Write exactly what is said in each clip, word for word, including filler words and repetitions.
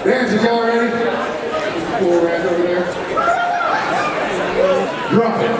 Dancers, y'all ready? Cool right over there. Drop it.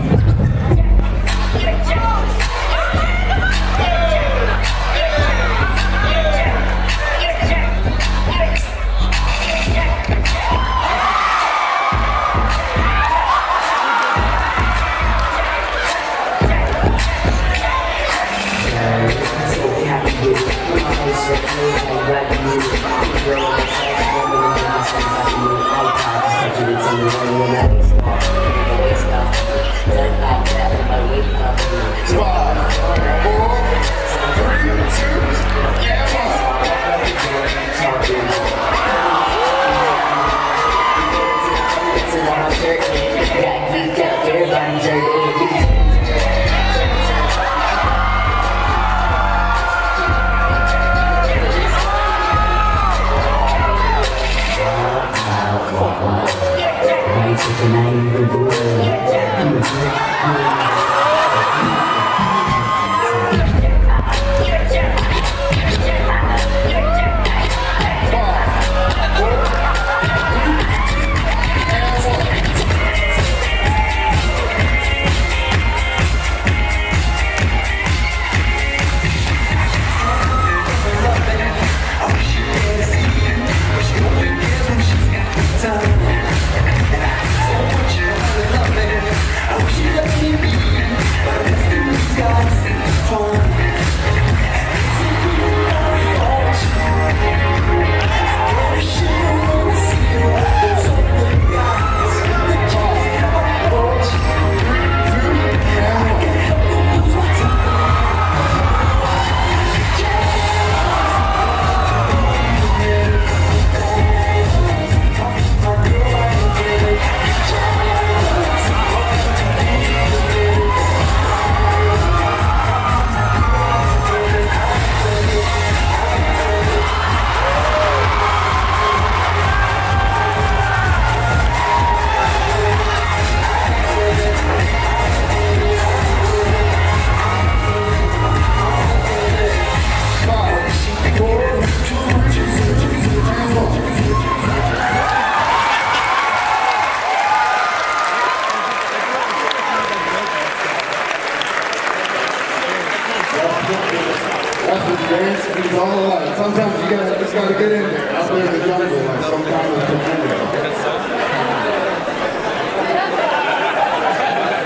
That's what dance is all like. Sometimes you gotta, just gotta get in there, out there in the jungle, like sometimes it's tremendous.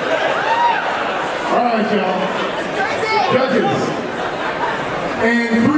All right, y'all. Judges. And three.